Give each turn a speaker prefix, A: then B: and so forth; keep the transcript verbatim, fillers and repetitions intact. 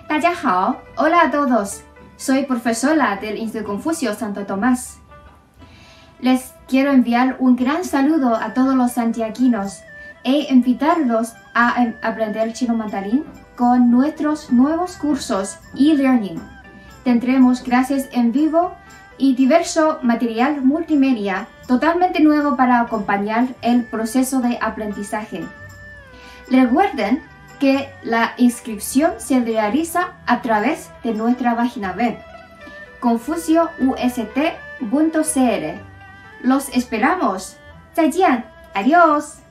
A: 大家好, hola a todos. Soy profesora del Instituto Confucio Santo Tomás. Les quiero enviar un gran saludo a todos los santiaguinos e invitarlos a aprender chino mandarín con nuestros nuevos cursos e-learning. Tendremos clases en vivo y diverso material multimedia totalmente nuevo para acompañar el proceso de aprendizaje. Recuerden que la inscripción se realiza a través de nuestra página web confucio u s t punto c l. Los esperamos. 再见. Adiós.